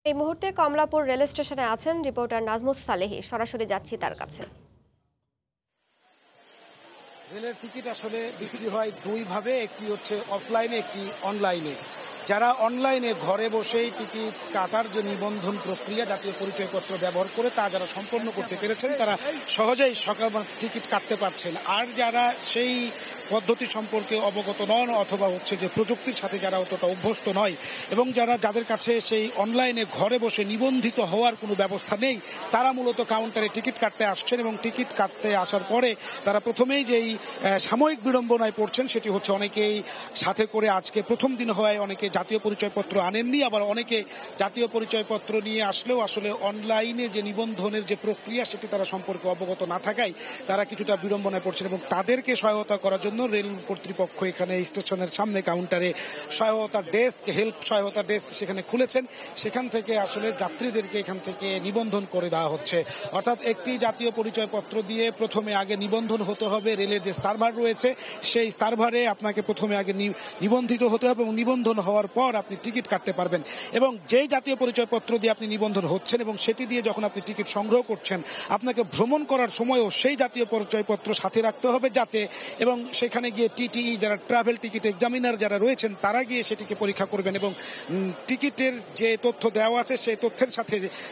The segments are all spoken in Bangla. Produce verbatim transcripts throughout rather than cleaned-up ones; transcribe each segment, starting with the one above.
এই মুহূর্তে কমলাপুর রেল স্টেশনে আছেন রিপোর্টার নাজমুস সালেহি। সরাসরি যাচ্ছি তার কাছে। রেলের টিকিট আসলে বিক্রি হয় দুই ভাবে, একটি হচ্ছে অফলাইনে, একটি অনলাইনে। যারা অনলাইনে ঘরে বসেই টিকিট কাটার যে নিবন্ধন প্রক্রিয়া জাতীয় পরিচয়পত্র ব্যবহার করে তা যারা সম্পন্ন করতে পেরেছেন তারা সহজেই সকাল টিকিট কাটতে পারছেন। আর যারা সেই পদ্ধতি সম্পর্কে অবগত নন অথবা হচ্ছে যে প্রযুক্তির সাথে যারা অতটা অভ্যস্ত নয় এবং যারা যাদের কাছে সেই অনলাইনে ঘরে বসে নিবন্ধিত হওয়ার কোনো ব্যবস্থা নেই, তারা মূলত কাউন্টারে টিকিট কাটতে আসছেন এবং টিকিট কাটতে আসার পরে তারা প্রথমেই যেই সাময়িক বিড়ম্বনায় পড়ছেন সেটি হচ্ছে অনেকেই সাথে করে আজকে প্রথম দিন হওয়ায় অনেকে জাতীয় পরিচয়পত্র আনেননি, আবার অনেকে জাতীয় পরিচয়পত্র নিয়ে আসলেও আসলে অনলাইনে যে নিবন্ধনের যে প্রক্রিয়া সেটি তারা সম্পর্কে অবগত না থাকায় তারা কিছুটা বিড়ম্বনায় পড়ছেন এবং তাদেরকে সহায়তা করার জন্য রেল কর্তৃপক্ষ এখানে স্টেশনের সামনে কাউন্টারে সহায়তা ডেস্ক, হেল্প সহায়তা ডেস্ক সেখানে খুলেছেন। সেখান থেকে আসলে যাত্রীদেরকে এখান থেকে নিবন্ধন করে দেওয়া হচ্ছে। অর্থাৎ একটি জাতীয় পরিচয়পত্র দিয়ে প্রথমে আগে নিবন্ধন হতে হবে। রেলের যে সার্ভার রয়েছে সেই সার্ভারে আপনাকে প্রথমে আগে নিবন্ধিত হতে হবে এবং নিবন্ধন হওয়ার পর আপনি টিকিট কাটতে পারবেন। এবং যেই জাতীয় পরিচয়পত্র দিয়ে আপনি নিবন্ধন হচ্ছেন এবং সেটি দিয়ে যখন আপনি টিকিট সংগ্রহ করছেন আপনাকে ভ্রমণ করার সময়ও সেই জাতীয় পরিচয়পত্র সাথে রাখতে হবে, যাতে এবং সেখানে গিয়ে টিটিই যারা ট্রাভেল টিকিট এক্সামিনার যারা রয়েছেন তারা গিয়ে সেটিকে পরীক্ষা করবেন এবং টিকিটের যে তথ্য দেওয়া আছে সেই তথ্যের সাথে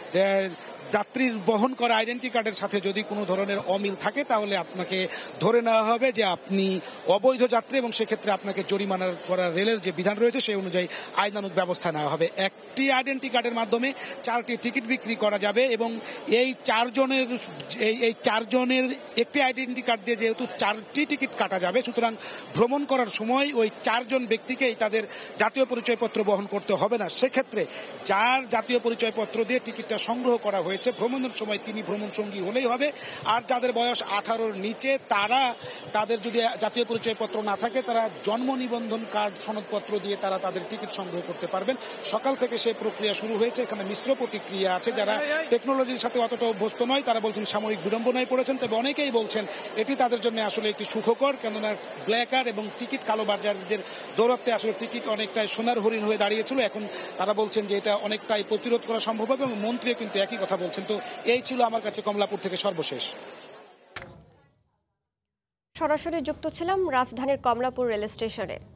যাত্রীর বহন করা আইডেন্টি কার্ডের সাথে যদি কোনো ধরনের অমিল থাকে তাহলে আপনাকে ধরে নেওয়া হবে যে আপনি অবৈধ যাত্রী এবং সেক্ষেত্রে আপনাকে জরিমানা করার রেলের যে বিধান রয়েছে সেই অনুযায়ী আইনানুগ ব্যবস্থা নেওয়া হবে। একটি আইডেন্টি কার্ডের মাধ্যমে চারটি টিকিট বিক্রি করা যাবে এবং এই চারজনের এই এই চারজনের একটি আইডেন্টি কার্ড দিয়ে যেহেতু চারটি টিকিট কাটা যাবে, সুতরাং ভ্রমণ করার সময় ওই চারজন ব্যক্তিকেই তাদের জাতীয় পরিচয়পত্র বহন করতে হবে না। সেক্ষেত্রে যার জাতীয় পরিচয়পত্র দিয়ে টিকিটটা সংগ্রহ করা হয়েছে ভ্রমণের সময় তিনি ভ্রমণ সঙ্গী হলেই হবে। আর যাদের বয়স আঠারোর নিচে তারা তাদের যদি জাতীয় পরিচয়পত্র না থাকে তারা জন্ম নিবন্ধন কার্ড সনদপত্র দিয়ে তারা তাদের টিকিট সংগ্রহ করতে পারবেন। সকাল থেকে সেই প্রক্রিয়া শুরু হয়েছে। এখানে মিশ্র প্রতিক্রিয়া আছে। যারা টেকনোলজির সাথে অতটা অভ্যস্ত নয় তারা বলছেন সাময়িক বিড়ম্বনায় পড়েছেন, তবে অনেকেই বলছেন এটি তাদের জন্য আসলে একটি সুখকর, কেননা ব্ল্যাকার এবং টিকিট কালোবাজারদের দৌরাত্মে আসলে টিকিট অনেকটাই সোনার হরিণ হয়ে দাঁড়িয়েছিল। এখন তারা বলছেন যে এটা অনেকটাই প্রতিরোধ করা সম্ভব হবে এবং মন্ত্রীও কিন্তু একই কথা বলছেন। তো এই ছিল আমার কাছে কমলাপুর থেকে সর্বশেষ। সরাসরি যুক্ত ছিলাম রাজধানীর কমলাপুর রেল স্টেশনে।